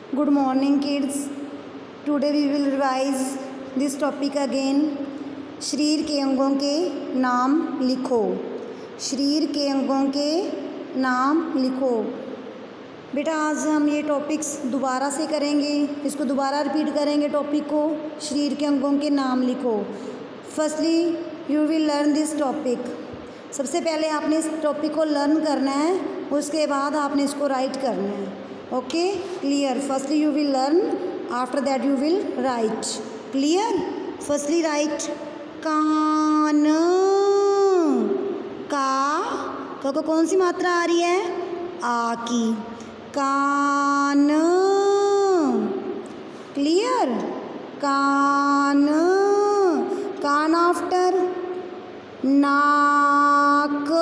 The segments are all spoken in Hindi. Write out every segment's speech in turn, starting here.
Good morning kids. Today we will revise this topic again. शरीर के अंगों के नाम लिखो। शरीर के अंगों के नाम लिखो। बेटा आज हम ये टॉपिक्स दोबारा से करेंगे, इसको दोबारा रिपीट करेंगे टॉपिक को। शरीर के अंगों के नाम लिखो। Firstly you will learn this topic. सबसे पहले आपने इस टॉपिक को लर्न करना है, उसके बाद आपने इसको राइट करना है। Okay clear? Firstly you will learn, after that you will write. Clear? Firstly write कान। का को कौन सी मात्रा आ रही है? आ की। कान। क्लियर? कान। कान आफ्टर नाक।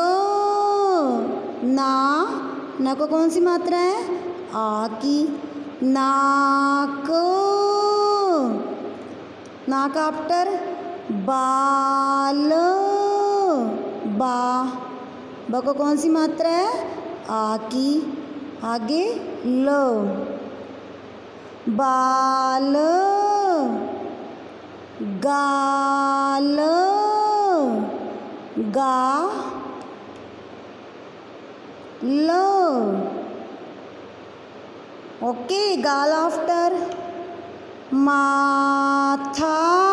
ना को कौन सी मात्रा है? आ की। नाक। नाक आफ्टर बाल। बा को कौन सी मात्रा है? आ की। आगे ल। बाल। गाल। लो। ओके गाल आफ्टर माथा।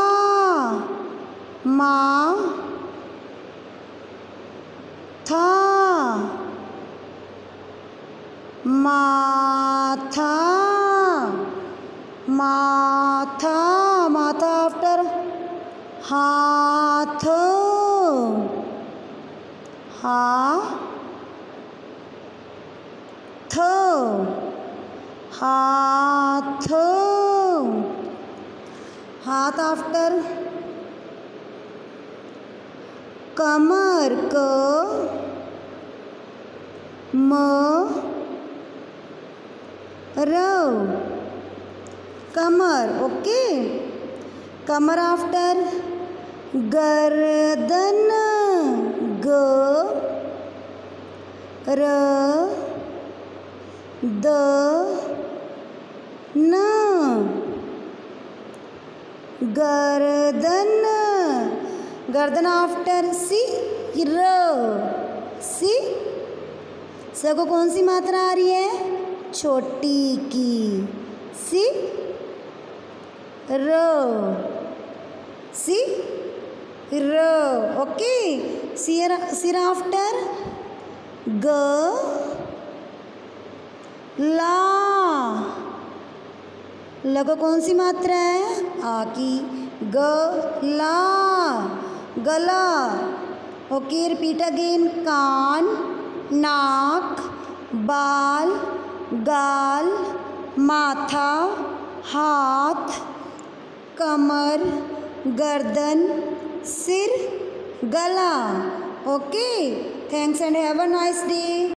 था। माथा। माथा आफ्टर हाथ। हाथ। हाथ आफ्टर कमर। कमर। ओके कमर आफ्टर गर्दन। गर्दन। गर्दन आफ्टर सिर। स को कौन सी मात्रा आ रही है? छोटी की। सिर। ओके सिर आफ्टर ला। ल को कौन सी मात्रा है? आ की। गला। गला। Okay repeat again. कान, नाक, बाल, गाल, माथा, हाथ, कमर, गर्दन, सिर, गला। Okay thanks and have a nice day.